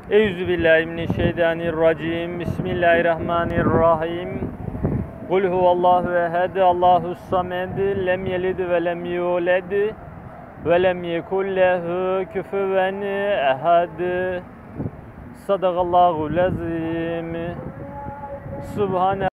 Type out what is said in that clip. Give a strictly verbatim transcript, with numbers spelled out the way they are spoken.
Euzubillahimineşşeytanirracim. Bismillahirrahmanirrahim. Kul huvallahu ehed, Allahus samed, lem yelid ve lem yulad ve lem yekul lehu kufuven ehad. Sadakallahul azim. Subhane